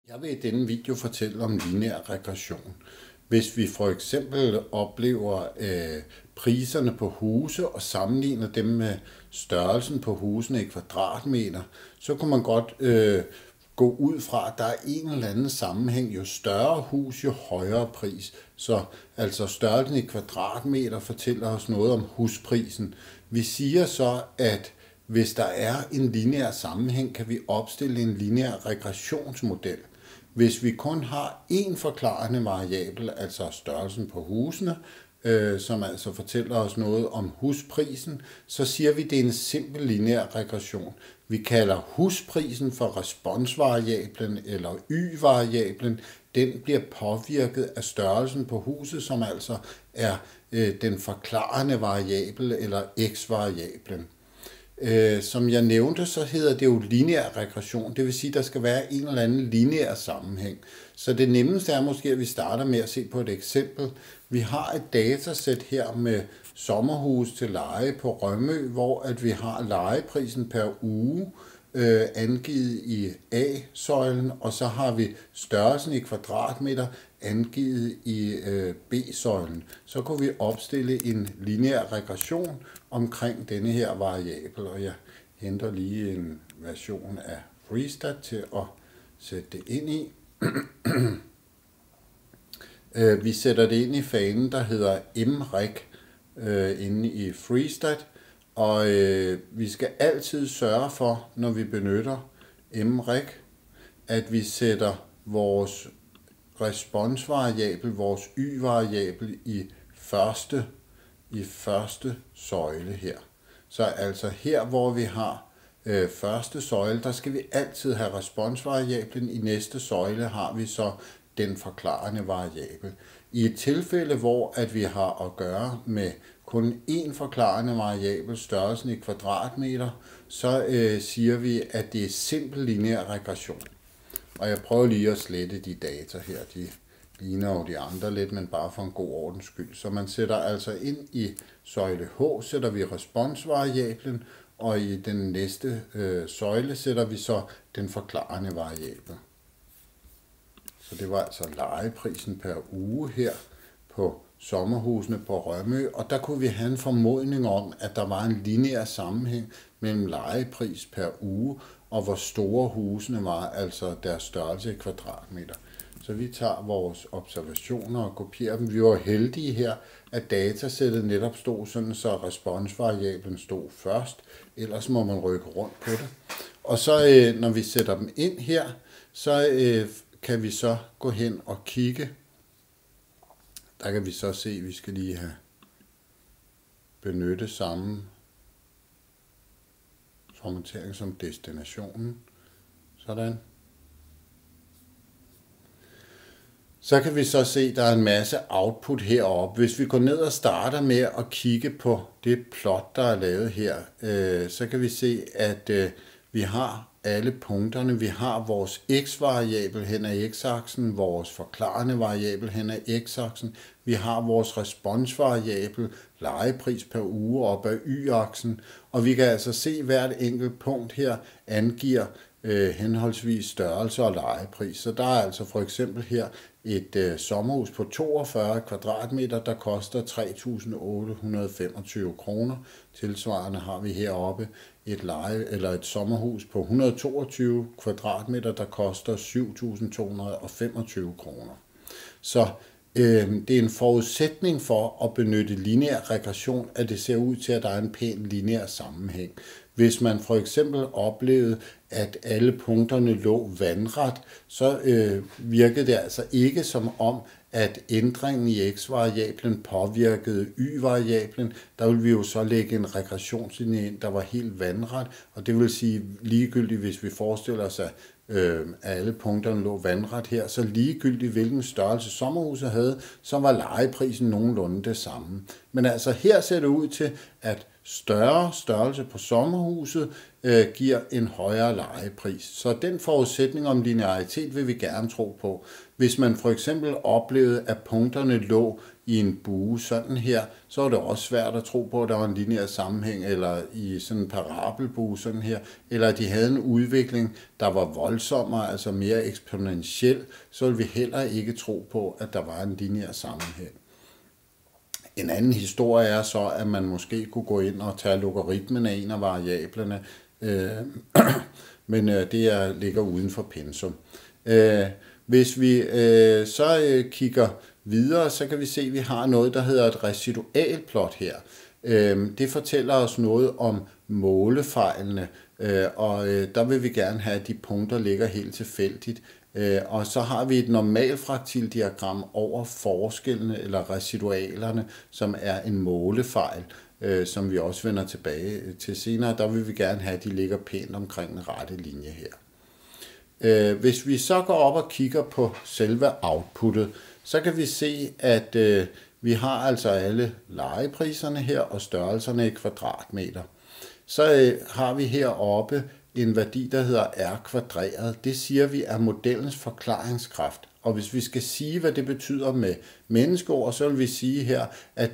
Jeg vil i denne video fortælle om lineær regression. Hvis vi for eksempel oplever priserne på huse og sammenligner dem med størrelsen på husene i kvadratmeter, så kunne man godt gå ud fra, at der er en eller anden sammenhæng. Jo større hus, jo højere pris. Så altså størrelsen i kvadratmeter fortæller os noget om husprisen. Vi siger så, at hvis der er en lineær sammenhæng, kan vi opstille en lineær regressionsmodel. Hvis vi kun har én forklarende variabel, altså størrelsen på husene, som altså fortæller os noget om husprisen, så siger vi, at det er en simpel lineær regression. Vi kalder husprisen for responsvariablen eller y-variablen. Den bliver påvirket af størrelsen på huset, som altså er den forklarende variabel eller x-variablen. Som jeg nævnte, så hedder det jo lineær regression. Det vil sige, at der skal være en eller anden lineær sammenhæng. Så det nemmeste er måske, at vi starter med at se på et eksempel. Vi har et datasæt her med sommerhus til leje på Rømø, hvor at vi har lejeprisen per uge angivet i A-søjlen, og så har vi størrelsen i kvadratmeter angivet i B-søjlen. Så kunne vi opstille en lineær regression omkring denne her variabel, og jeg henter lige en version af Freestat til at sætte det ind i. Vi sætter det ind i fanen, der hedder mreg inde i Freestat, og vi skal altid sørge for, når vi benytter mreg, at vi sætter vores responsvariabel, vores y-variabel i første søjle her. Så altså her, hvor vi har første søjle, der skal vi altid have responsvariablen. I næste søjle har vi så den forklarende variabel. I et tilfælde, hvor at vi har at gøre med kun én forklarende variabel, størrelsen i kvadratmeter, så siger vi, at det er simpel lineær regression. Og jeg prøver lige at slette de data her. De ligner jo de andre lidt, men bare for en god ordens skyld. Så man sætter altså ind i søjle H, sætter vi responsvariablen, og i den næste søjle sætter vi så den forklarende variabel. Så det var altså lejeprisen per uge her på sommerhusene på Rømø, og der kunne vi have en formodning om, at der var en lineær sammenhæng mellem lejepris per uge og hvor store husene var, altså deres størrelse i kvadratmeter. Så vi tager vores observationer og kopierer dem. Vi var heldige her, at datasættet netop stod sådan, så responsvariablen stod først. Ellers må man rykke rundt på det. Og så når vi sætter dem ind her, så kan vi så gå hen og kigge. Der kan vi så se, at vi skal lige have benyttet samme formatering som destinationen. Sådan. Så kan vi så se, at der er en masse output heroppe. Hvis vi går ned og starter med at kigge på det plot, der er lavet her, så kan vi se, at vi har alle punkterne. Vi har vores x-variabel hen ad x-aksen, vores forklarende variabel hen ad x-aksen. Vi har vores responsvariabel, lejepris per uge op ad y-aksen. Og vi kan altså se, at hvert enkelt punkt her angiver henholdsvis størrelse og lejepris. Så der er altså for eksempel her et sommerhus på 42 kvadratmeter, der koster 3.825 kroner. Tilsvarende har vi heroppe et sommerhus på 122 kvadratmeter, der koster 7.225 kroner. Så det er en forudsætning for at benytte lineær regression, at det ser ud til, at der er en pæn lineær sammenhæng. Hvis man for eksempel oplevede, at alle punkterne lå vandret, så virkede det altså ikke som om, at ændringen i x-variablen påvirkede y-variablen. Der vil vi jo så lægge en regressionslinje ind, der var helt vandret, og det vil sige ligegyldigt, hvis vi forestiller os, at alle punkterne lå vandret her, så ligegyldigt hvilken størrelse sommerhuset havde, så var lejeprisen nogenlunde det samme. Men altså her ser det ud til, at større størrelse på sommerhuset giver en højere lejepris. Så den forudsætning om linearitet vil vi gerne tro på. Hvis man for eksempel oplevede, at punkterne lå i en bue sådan her, så er det også svært at tro på, at der var en lineær sammenhæng, eller i sådan en parabelbue sådan her, eller at de havde en udvikling, der var voldsommere, altså mere eksponentiel, så vil vi heller ikke tro på, at der var en lineær sammenhæng. En anden historie er så, at man måske kunne gå ind og tage logaritmen af en af variablerne, men det ligger uden for pensum. Hvis vi så kigger videre, så kan vi se, at vi har noget, der hedder et residualplot her. Det fortæller os noget om målefejlene, og der vil vi gerne have, at de punkter ligger helt tilfældigt. Og så har vi et normalfraktildiagram over forskellene eller residualerne, som er en målefejl, som vi også vender tilbage til senere. Der vil vi gerne have, at de ligger pænt omkring den rette linje her. Hvis vi så går op og kigger på selve outputtet, så kan vi se, at vi har altså alle lejepriserne her og størrelserne i kvadratmeter. Så har vi heroppe en værdi, der hedder r kvadreret. Det siger vi er modellens forklaringskraft. Og hvis vi skal sige, hvad det betyder med menneskeord, så vil vi sige her, at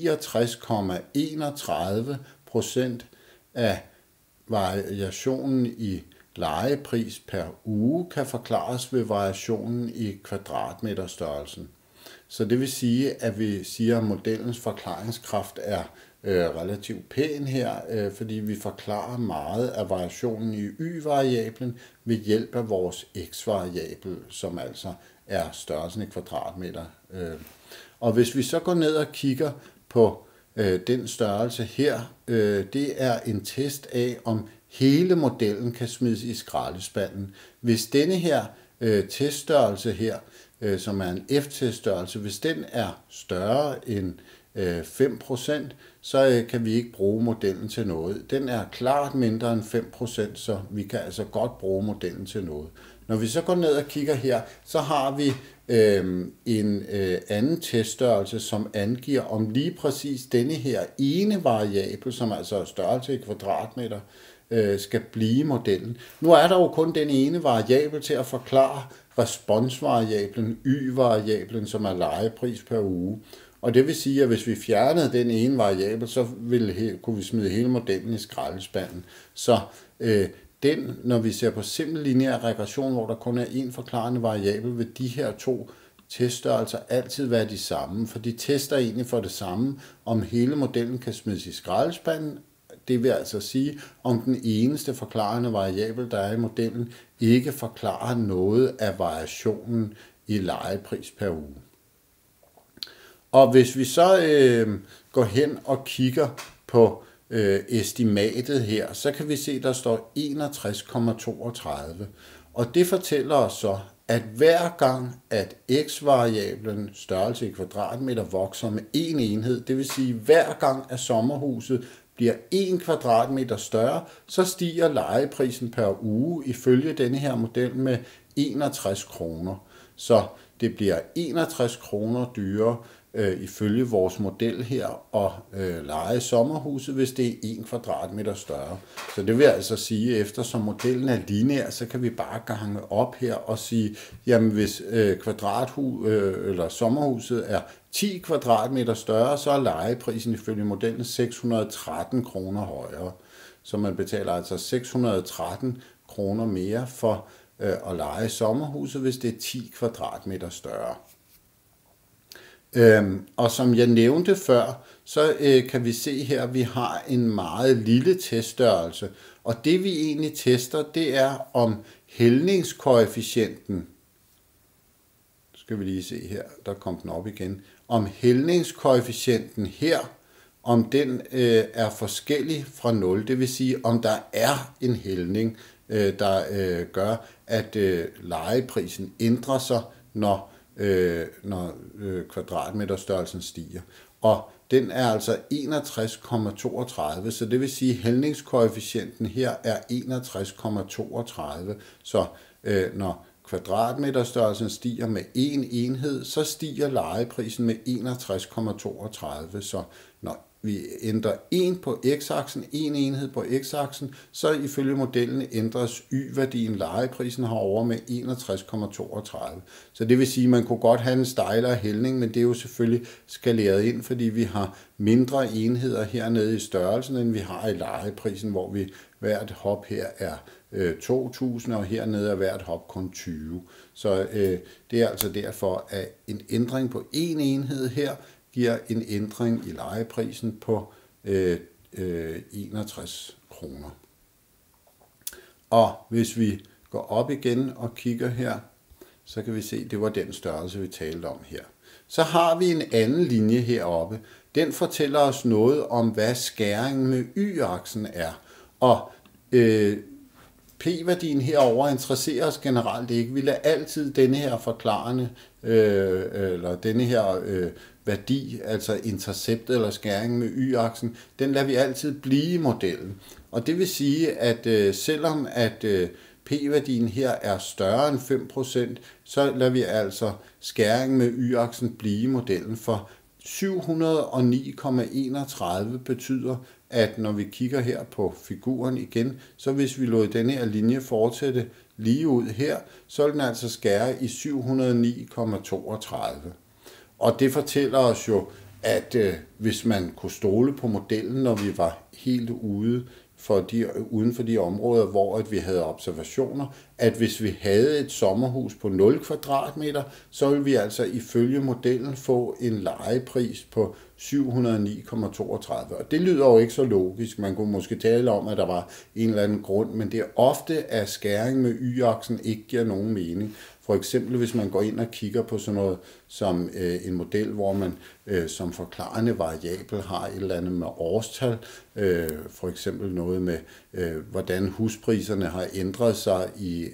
69,31% af variationen i lejepris per uge kan forklares ved variationen i kvadratmeterstørrelsen. Så det vil sige, at vi siger, at modellens forklaringskraft er relativt pæn her, fordi vi forklarer meget af variationen i y-variablen ved hjælp af vores x-variabel, som altså er størrelsen i kvadratmeter. Og hvis vi så går ned og kigger på den størrelse her, det er en test af, om hele modellen kan smides i skraldespanden. Hvis denne her teststørrelse her, som er en f-teststørrelse, hvis den er større end 5%, så kan vi ikke bruge modellen til noget. Den er klart mindre end 5%, så vi kan altså godt bruge modellen til noget. Når vi så går ned og kigger her, så har vi en anden teststørrelse, som angiver, om lige præcis denne her ene variabel, som altså er størrelse i kvadratmeter, skal blive modellen. Nu er der jo kun den ene variabel til at forklare responsvariablen, y-variablen, som er lejepris per uge. Og det vil sige, at hvis vi fjernede den ene variabel, så kunne vi smide hele modellen i skraldespanden. Så når vi ser på simpel lineær regression, hvor der kun er en forklarende variabel, vil de her to teststørrelser altid være de samme, for de tester egentlig for det samme, om hele modellen kan smides i skraldespanden. Det vil altså sige, om den eneste forklarende variabel, der er i modellen, ikke forklarer noget af variationen i lejepris per uge. Og hvis vi så går hen og kigger på estimatet her, så kan vi se, at der står 61,32. Og det fortæller os så, at hver gang, at x-variablen størrelse i kvadratmeter vokser med en enhed, det vil sige, hver gang, at sommerhuset bliver 1 kvadratmeter større, så stiger lejeprisen per uge ifølge denne her model med 61 kroner. Så det bliver 61 kroner dyrere ifølge vores model her og leje sommerhuset, hvis det er 1 kvadratmeter større. Så det vil altså sige, at eftersom modellen er lineær, så kan vi bare gange op her og sige, jamen hvis eller sommerhuset er 10 kvadratmeter større, så er lejeprisen ifølge modellen 613 kroner højere. Så man betaler altså 613 kroner mere for at leje sommerhuset, hvis det er 10 kvadratmeter større. Og som jeg nævnte før, så kan vi se her, at vi har en meget lille teststørrelse. Og det vi egentlig tester, det er om hældningskoefficienten, skal vi lige se her, der kom den op igen, om hældningskoefficienten her, om den er forskellig fra 0, det vil sige, om der er en hældning, der gør, at lejeprisen ændrer sig, når kvadratmeterstørrelsen stiger. Og den er altså 61,32, så det vil sige, at hældningskoefficienten her er 61,32. Så når kvadratmeterstørrelsen stiger med en enhed, så stiger lejeprisen med 61,32. Så når vi ændrer 1 på x-aksen, 1 enhed på x-aksen, så ifølge modellen ændres y-værdien, lejeprisen herovre, med 61,32. Så det vil sige, at man kunne godt have en stejlere hældning, men det er jo selvfølgelig skaleret ind, fordi vi har mindre enheder hernede i størrelsen, end vi har i lejeprisen, hvor vi hvert hop her er 2.000, og hernede er hvert hop kun 20. Så det er altså derfor, at en ændring på en enhed her giver en ændring i lejeprisen på 61 kroner. Og hvis vi går op igen og kigger her, så kan vi se, at det var den størrelse, vi talte om her. Så har vi en anden linje heroppe. Den fortæller os noget om, hvad skæringen med y-aksen er. Og p-værdien herover interesserer os generelt ikke. Vi lader altid denne her forklarende, eller denne her værdi, altså interceptet eller skæring med y-aksen, den lader vi altid blive i modellen. Og det vil sige, at selvom at p-værdien her er større end 5%, så lader vi altså skæring med y-aksen blive i modellen, for 709,31 betyder, at når vi kigger her på figuren igen, så hvis vi lod denne her linje fortsætte lige ud her, så vil den altså skære i 709,32. Og det fortæller os jo, at hvis man kunne stole på modellen, når vi var helt uden for de områder, hvor vi havde observationer, at hvis vi havde et sommerhus på 0 kvadratmeter, så ville vi altså ifølge modellen få en lejepris på 709,32. Og det lyder jo ikke så logisk. Man kunne måske tale om, at der var en eller anden grund, men det er ofte, at skæring med y-aksen ikke giver nogen mening. For eksempel hvis man går ind og kigger på sådan noget som en model, hvor man som forklarende variabel har et eller andet med årstal, for eksempel noget med, hvordan huspriserne har ændret sig i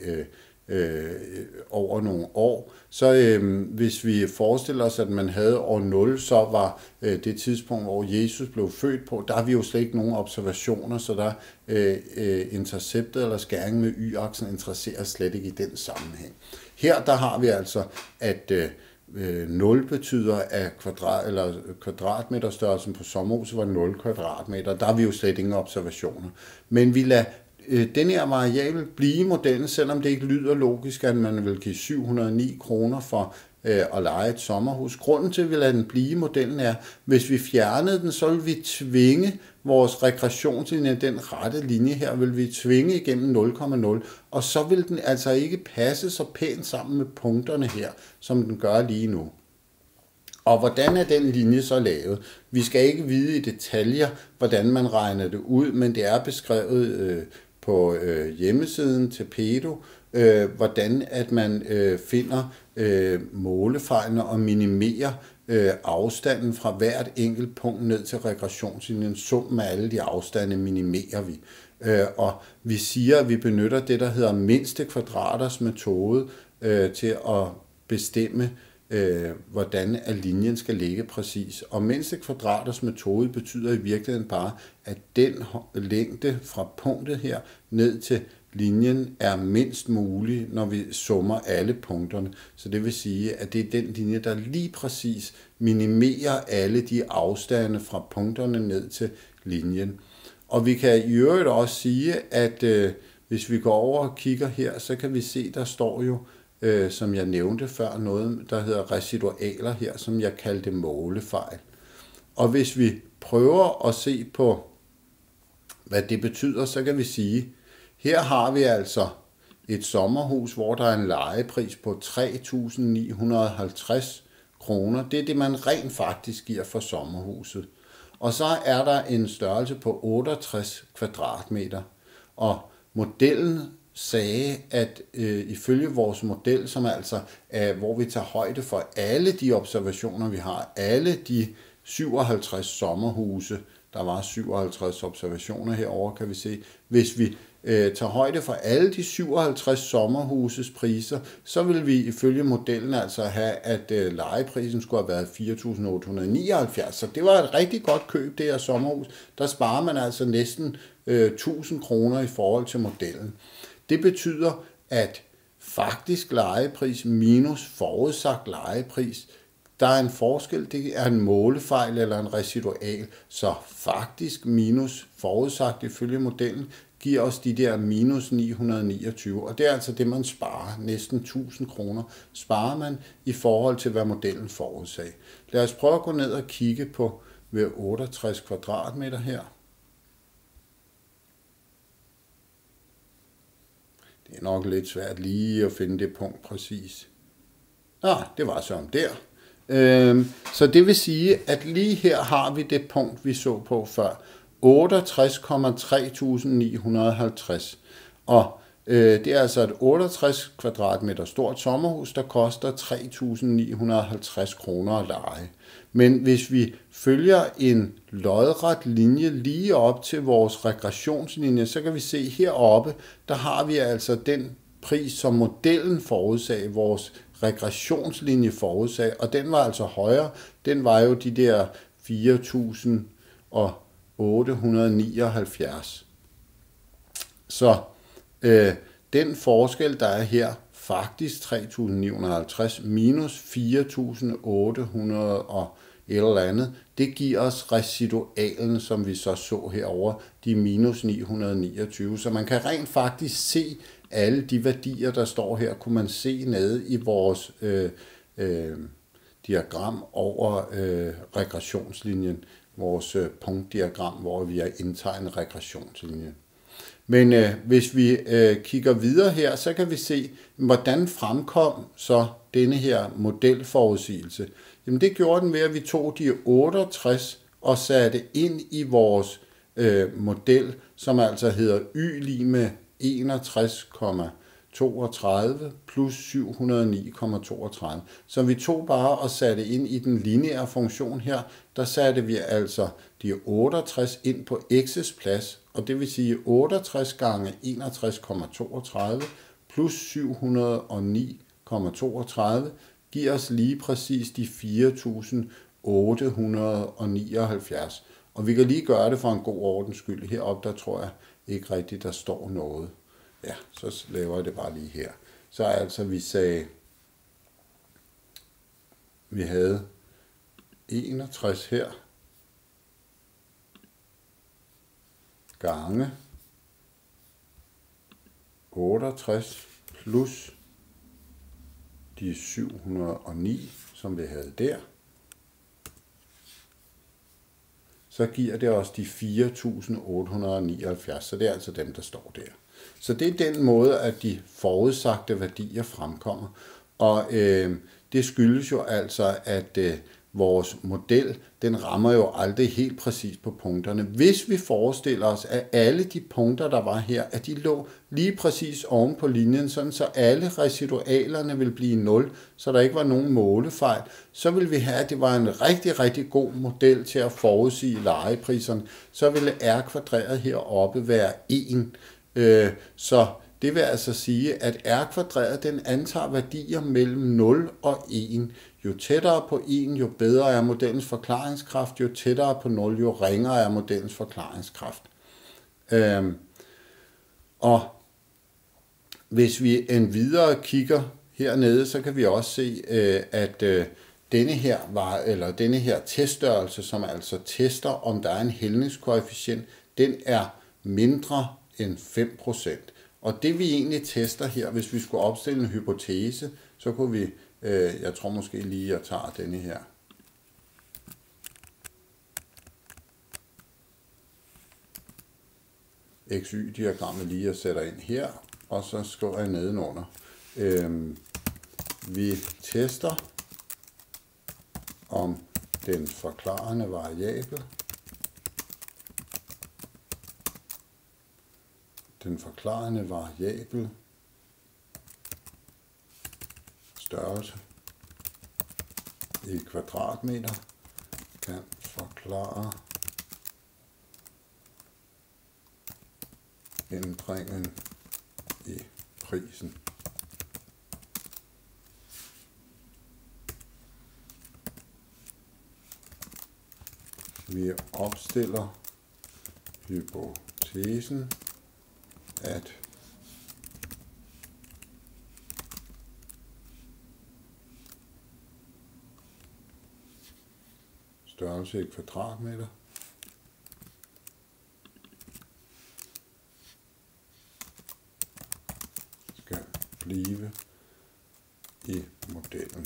over nogle år. Så hvis vi forestiller os, at man havde år 0, så var det tidspunkt, hvor Jesus blev født på, der har vi jo slet ikke nogen observationer, så der interceptet eller skæring med y-aksen interesserer slet ikke i den sammenhæng. Her der har vi altså, at 0 betyder, at kvadratmeterstørrelsen på sommerhuset var 0 kvadratmeter. Der har vi jo slet ingen observationer. Men vi lader den her variabel blive i modellen, selvom det ikke lyder logisk, at man vil give 709 kroner for at leje et sommerhus. Grunden til, at vi lader den blive i modellen er, hvis vi fjernede den, så vil vi tvinge vores regressionslinje, den rette linje her, vil vi tvinge igennem 0,0, og så vil den altså ikke passe så pænt sammen med punkterne her, som den gør lige nu. Og hvordan er den linje så lavet? Vi skal ikke vide i detaljer, hvordan man regner det ud, men det er beskrevet på hjemmesiden til PEDO, hvordan at man finder målefejlene og minimerer afstanden fra hvert enkelt punkt ned til regressionslinjen. Summen af alle de afstande minimerer vi. Og vi siger, at vi benytter det, der hedder mindste kvadraters metode til at bestemme, hvordan linjen skal ligge præcis. Og mindste kvadraters metode betyder i virkeligheden bare, at den længde fra punktet her ned til linjen er mindst mulig, når vi summer alle punkterne. Så det vil sige, at det er den linje, der lige præcis minimerer alle de afstande fra punkterne ned til linjen. Og vi kan i øvrigt også sige, at hvis vi går over og kigger her, så kan vi se, der står jo, som jeg nævnte før, noget, der hedder residualer her, som jeg kaldte målefejl. Og hvis vi prøver at se på, hvad det betyder, så kan vi sige, her har vi altså et sommerhus, hvor der er en lejepris på 3.950 kroner. Det er det, man rent faktisk giver for sommerhuset. Og så er der en størrelse på 68 kvadratmeter. Og modellen sagde, at ifølge vores model, som altså er, hvor vi tager højde for alle de observationer, vi har, alle de 57 sommerhuse, der var 57 observationer herover, kan vi se, hvis vi tager højde for alle de 57 sommerhuses priser, så vil vi ifølge modellen altså have, at lejeprisen skulle have været 4.879. Så det var et rigtig godt køb, det her sommerhus. Der sparer man altså næsten 1.000 kroner i forhold til modellen. Det betyder, at faktisk lejepris minus forudsagt lejepris, der er en forskel, det er en målefejl eller en residual, så faktisk minus forudsagt ifølge modellen giver os de der minus 929, og det er altså det, man sparer. Næsten 1000 kroner sparer man i forhold til, hvad modellen forudsag. Lad os prøve at gå ned og kigge på ved 68 kvadratmeter her. Det er nok lidt svært lige at finde det punkt præcis. Det var så om der. Så det vil sige, at lige her har vi det punkt, vi så på før. 68,3950. Og det er altså et 68 kvadratmeter stort sommerhus, der koster 3.950 kroner at leje. Men hvis vi følger en lodret linje lige op til vores regressionslinje, så kan vi se heroppe, der har vi altså den pris, som modellen forudsag, vores regressionslinje forudsag, og den var altså højere. Den var jo de der 4.879. Så den forskel, der er her, faktisk 3.950 minus 4.800 og et eller andet, det giver os residualen, som vi så herover, de minus 929. Så man kan rent faktisk se alle de værdier, der står her, kunne man se nede i vores diagram over regressionslinjen, vores punktdiagram, hvor vi har indtegnet regressionslinjen. Men hvis vi kigger videre her, så kan vi se, hvordan fremkom så denne her modelforudsigelse. Jamen det gjorde den ved, at vi tog de 68 og satte ind i vores model, som altså hedder y lig med 61,32 plus 709,32. Så vi tog bare og satte ind i den lineære funktion her, der satte vi altså de 68 ind på x's plads, og det vil sige 68 gange 61,32 plus 709,32 giver os lige præcis de 4.879. Og vi kan lige gøre det for en god ordens skyld. Heroppe, der tror jeg ikke rigtigt, der står noget. Ja, så laver jeg det bare lige her. Så altså, vi sagde, vi havde 61 her, gange 68 plus de 709, som vi havde der. Så giver det os de 4.879, så det er altså dem, der står der. Så det er den måde, at de forudsagte værdier fremkommer. Og det skyldes jo altså, at vores model, den rammer jo aldrig helt præcis på punkterne. Hvis vi forestiller os, at alle de punkter, der var her, at de lå lige præcis oven på linjen, sådan så alle residualerne vil blive 0, så der ikke var nogen målefejl, så vil vi have, at det var en rigtig, rigtig god model til at forudsige lejepriserne. Så ville r kvadreret heroppe være 1. Så det vil altså sige, at r kvadreret, den antager værdier mellem 0 og 1. Jo tættere på 1, jo bedre er modellens forklaringskraft. Jo tættere på 0, jo ringere er modellens forklaringskraft. Og hvis vi endvidere kigger hernede, så kan vi også se, at denne her teststørrelse, som altså tester, om der er en hældningskoefficient, den er mindre end 5%. Og det vi egentlig tester her, hvis vi skulle opstille en hypotese, så kunne vi, jeg tror måske lige, jeg tager denne her. XY-diagrammet lige og sætter ind her, og så skriver jeg nedenunder. Vi tester, om den forklarende variabel, størrelse i kvadratmeter kan forklare ændringen i prisen. Vi opstiller hypotesen, at størrelse i kvadratmeter. Skal blive i modellen.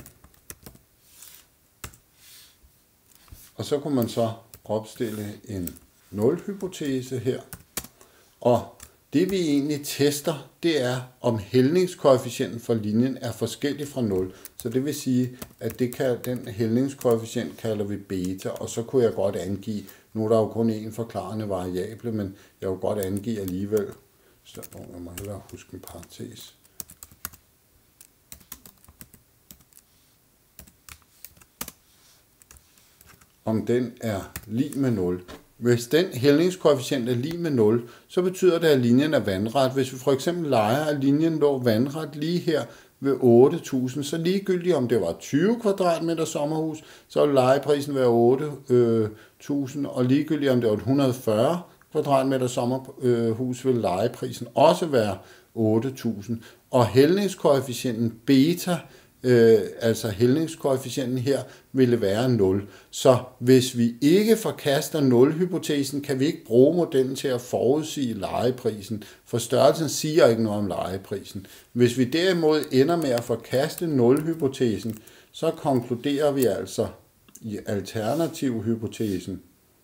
Og så kunne man så opstille en nulhypotese her. Og det vi egentlig tester, det er, om hældningskoefficienten for linjen er forskellig fra 0. Så det vil sige, at den hældningskoefficient kalder vi beta, og så kunne jeg godt angive, nu er der jo kun én forklarende variable, men jeg vil godt angive alligevel, så jeg må hellere huske en parentes. Om den er lig med 0. Hvis den hældningskoefficient er lig med 0, så betyder det, at linjen er vandret. Hvis vi for eksempel leger, at linjen lå vandret lige her ved 8.000, så ligegyldigt om det var 20 kvadratmeter sommerhus, så ville lejeprisen være 8.000, og ligegyldigt om det var 140 kvadratmeter sommerhus, ville lejeprisen også være 8.000. Og hældningskoefficienten beta, altså hældningskoefficienten her, ville være 0. Så hvis vi ikke forkaster nulhypotesen, kan vi ikke bruge modellen til at forudsige lejeprisen, for størrelsen siger ikke noget om lejeprisen. Hvis vi derimod ender med at forkaste nulhypotesen, så konkluderer vi altså i alternativhypotesen,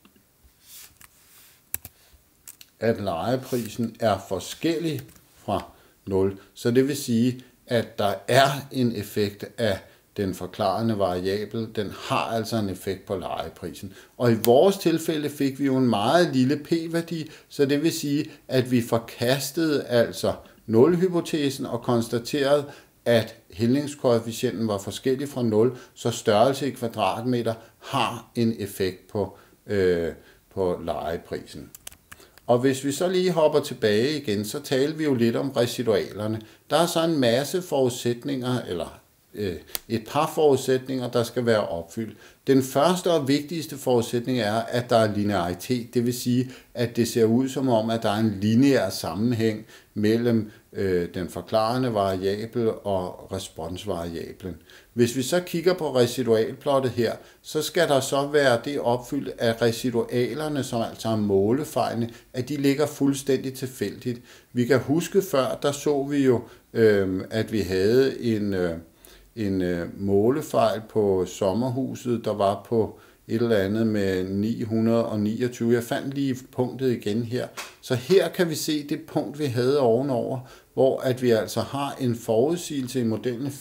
at lejeprisen er forskellig fra 0. Så det vil sige, at der er en effekt af den forklarende variabel. Den har altså en effekt på lejeprisen. Og i vores tilfælde fik vi jo en meget lille p-værdi, så det vil sige, at vi forkastede altså nulhypotesen og konstaterede, at hældningskoefficienten var forskellig fra 0, så størrelse i kvadratmeter har en effekt på lejeprisen. Og hvis vi så lige hopper tilbage igen, så taler vi jo lidt om residualerne. Der er så en masse forudsætninger, eller et par forudsætninger, der skal være opfyldt. Den første og vigtigste forudsætning er, at der er linearitet. Det vil sige, at det ser ud som om, at der er en lineær sammenhæng mellem den forklarende variabel og responsvariablen. Hvis vi så kigger på residualplottet her, så skal der så være det opfyldt, at residualerne, som altså er målefejlene, at de ligger fuldstændig tilfældigt. Vi kan huske før, der så vi jo, at vi havde en målefejl på sommerhuset, der var på et eller andet med 929. Jeg fandt lige punktet igen her. Så her kan vi se det punkt, vi havde ovenover, hvor at vi altså har en forudsigelse i modellen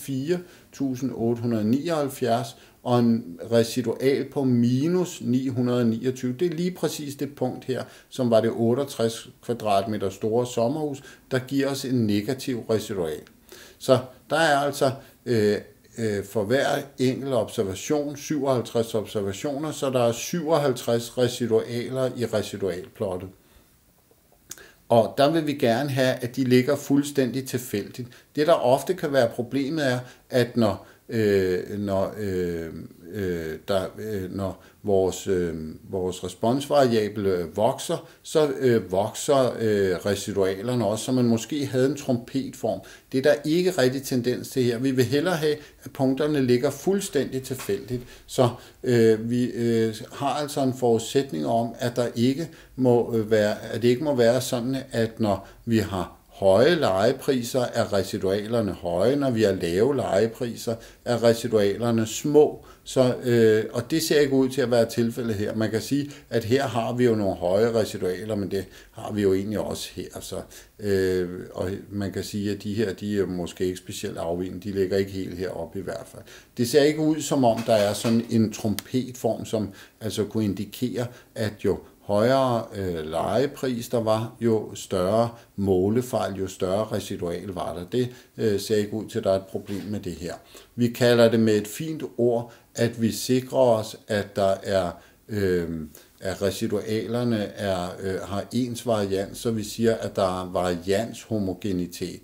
4.879 og en residual på minus 929. Det er lige præcis det punkt her, som var det 68 kvadratmeter store sommerhus, der giver os en negativ residual. Så der er altså for hver enkelt observation 57 observationer, så der er 57 residualer i residualplottet. Og der vil vi gerne have, at de ligger fuldstændig tilfældigt. Det, der ofte kan være problemet, er, at når vores responsvariabel vokser, så vokser residualerne også, så man måske havde en trompetform. Det er der ikke rigtig tendens til her. Vi vil hellere have, at punkterne ligger fuldstændig tilfældigt. Så vi har altså en forudsætning om, at det ikke må være sådan, at når vi har høje lejepriser, er residualerne høje. Når vi har lave lejepriser, er residualerne små. Så, og det ser ikke ud til at være tilfældet her. Man kan sige, at her har vi jo nogle høje residualer, men det har vi jo egentlig også her. Så, og man kan sige, at de her, de er måske ikke specielt afvigende. De ligger ikke helt heroppe i hvert fald. Det ser ikke ud som om, der er sådan en trompetform, som altså kunne indikere, at jo højere lejepris der var, jo større målefejl, jo større residual var der. Det ser ikke ud til, at der er et problem med det her. Vi kalder det med et fint ord, at vi sikrer os, at der er at residualerne har ens varians, så vi siger, at der er varianshomogenitet.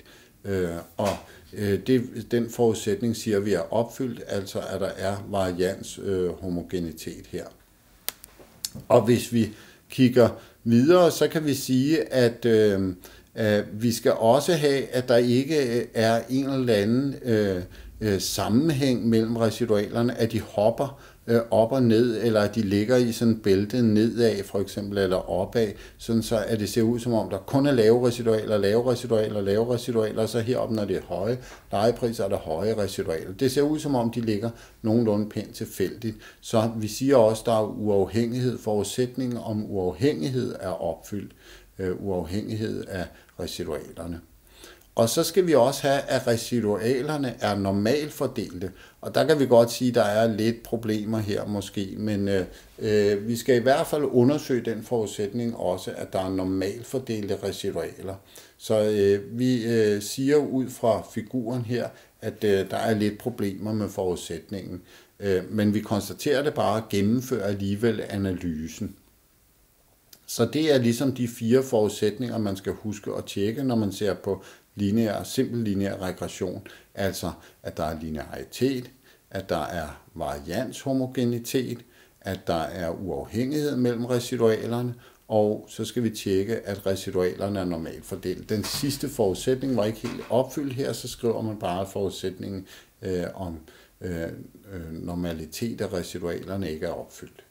Den forudsætning siger vi er opfyldt, altså at der er varianshomogenitet her. Og hvis vi kigger videre, så kan vi sige, at vi skal også have, at der ikke er en eller anden sammenhæng mellem residualerne, at de hopper op og ned, eller at de ligger i sådan et bælte nedad for eksempel, eller opad, sådan så at det ser ud som om, der kun er lave residualer, og så heroppe, når det er høje lejepriser, er der høje residualer. Det ser ud som om, de ligger nogenlunde pænt tilfældigt. Så vi siger også, at der er uafhængighed, forudsætningen om uafhængighed er opfyldt, uafhængighed af residualerne. Og så skal vi også have, at residualerne er normalt fordelte. Og der kan vi godt sige, at der er lidt problemer her måske, men vi skal i hvert fald undersøge den forudsætning også, at der er normalt fordelte residualer. Så vi siger ud fra figuren her, at der er lidt problemer med forudsætningen. Men vi konstaterer det bare og gennemfører alligevel analysen. Så det er ligesom de 4 forudsætninger, man skal huske at tjekke, når man ser på simpel lineær regression. Altså, at der er linearitet, at der er varianshomogenitet, at der er uafhængighed mellem residualerne, og så skal vi tjekke, at residualerne er normalt fordelt. Den sidste forudsætning var ikke helt opfyldt her, så skriver man bare forudsætningen om normalitet af residualerne ikke er opfyldt.